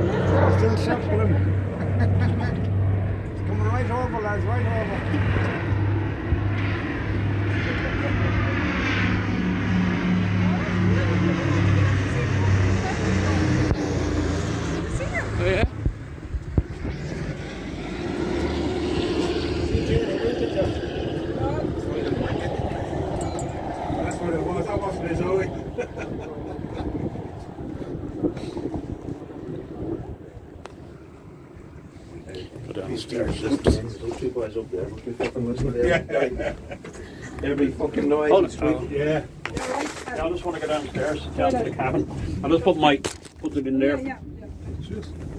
Still circling. It's coming right over, lads, right over. Oh yeah? That's what it was, that wasn't his eye. Go downstairs. Those two guys up there must be fucking listening to every fucking noise. Hold it. Yeah. I just want to go downstairs, down to the cabin. I'll just put it in there. Yeah. Just